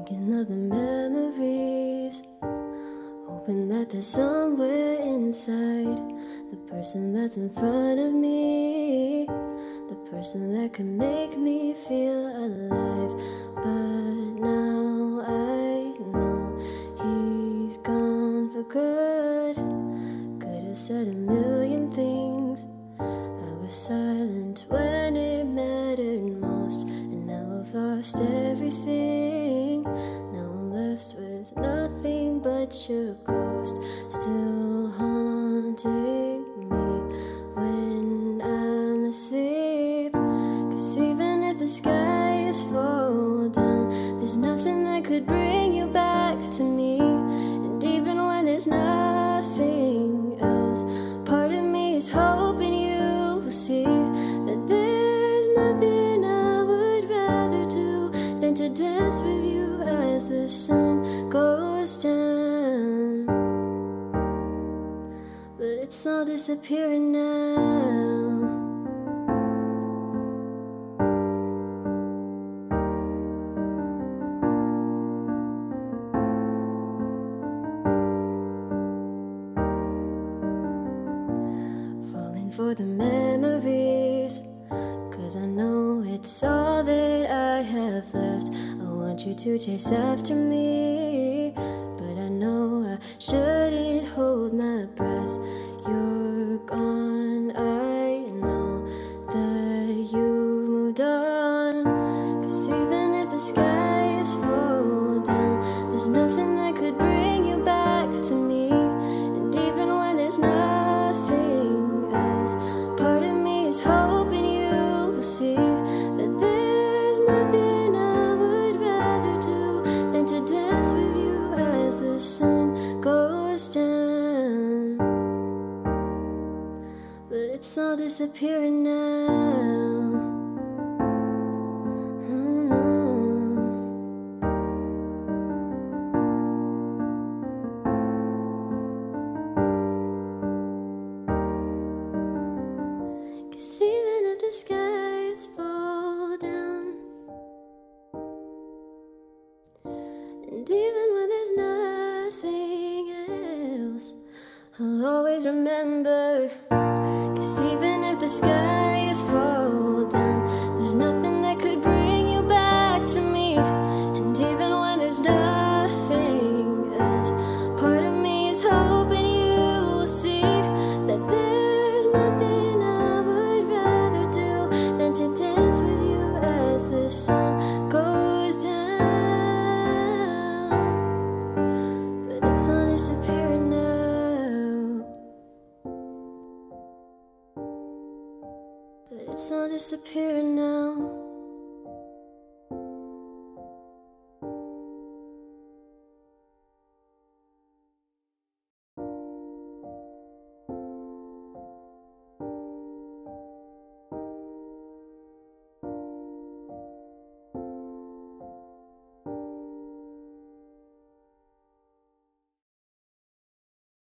Thinking of the memories, hoping that there's somewhere inside the person that's in front of me, the person that can make me feel alive. But now I know he's gone for good. Could have said a million things. I was silent when it mattered most, and now I've lost everything. Now I'm left with nothing but your ghost, still haunting me when I'm asleep. 'Cause even if the skies fall down, there's nothing that could bring you back to me. And even when there's nothing else, part of me is hoping you will see that there's nothing I would rather do than to dance with you as the sun goes down. But it's all disappearing now. Falling for the memories, 'cause I know it's all that I have left. I want you to chase after me, but I know I shouldn't hold my breath. You're gone, I know that you moved on. 'Cause even if the skies fall down, there's nothing that could bring you back to me. And even when there's nothing else, part of me is hoping you will see that there's nothing I would rather do than to dance with you as the sun goes down. But it's all disappearing now. Oh no. 'Cause even if the skies fall down, and even when there's nothing else, I'll always remember. 'Cause even if the skies fall down, there's nothing that could bring you back to me. And even when there's nothing else, part of me is hoping you will see that there's nothing I would rather do than to dance with you as the sun goes down. But it's all disappearing now. But it's all disappearing now.